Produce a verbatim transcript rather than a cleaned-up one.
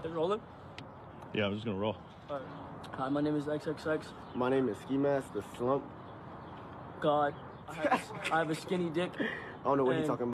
Is it rolling? Yeah, I'm just gonna roll. All right. Hi, my name is X X X. My name is Ski Mask, the Slump. God, I have, I have a skinny dick. I don't know what he's talking about.